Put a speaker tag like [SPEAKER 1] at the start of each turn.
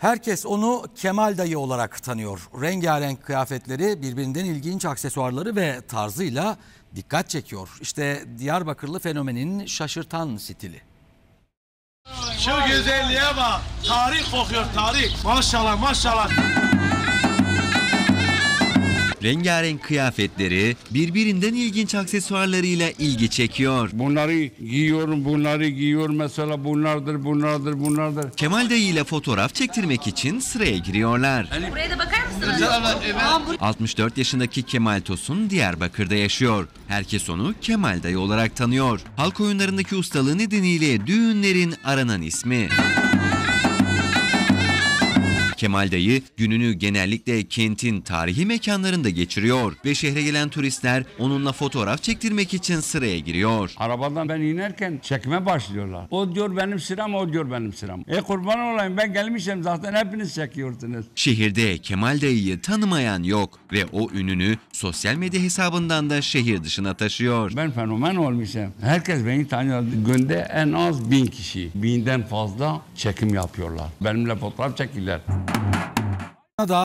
[SPEAKER 1] Herkes onu Kemal Dayı olarak tanıyor. Rengarenk kıyafetleri, birbirinden ilginç aksesuarları ve tarzıyla dikkat çekiyor. İşte Diyarbakırlı fenomenin şaşırtan stili.
[SPEAKER 2] Şu güzelliğe bak. Tarih kokuyor, tarih. Maşallah maşallah.
[SPEAKER 3] Rengarenk kıyafetleri, birbirinden ilginç aksesuarlarıyla ilgi çekiyor.
[SPEAKER 4] Bunları giyiyorum, bunları giyiyorum. Mesela bunlardır.
[SPEAKER 3] Kemal Dayı ile fotoğraf çektirmek için sıraya giriyorlar.
[SPEAKER 5] Buraya da bakar mısınız?
[SPEAKER 3] 64 yaşındaki Kemal Tosun Diyarbakır'da yaşıyor. Herkes onu Kemal Dayı olarak tanıyor. Halk oyunlarındaki ustalığı nedeniyle düğünlerin aranan ismi. Kemal Dayı gününü genellikle kentin tarihi mekanlarında geçiriyor ve şehre gelen turistler onunla fotoğraf çektirmek için sıraya giriyor.
[SPEAKER 4] Arabadan ben inerken çekme başlıyorlar. O diyor benim sıram, o diyor benim sıram. Kurban olayım, ben gelmişim zaten, hepiniz çekiyorsunuz.
[SPEAKER 3] Şehirde Kemal Dayı'yı tanımayan yok ve o ününü sosyal medya hesabından da şehir dışına taşıyor.
[SPEAKER 4] Ben fenomen olmuşum. Herkes beni tanıyor. Günde en az 1000 kişi. 1000'den fazla çekim yapıyorlar. Benimle fotoğraf çekirler.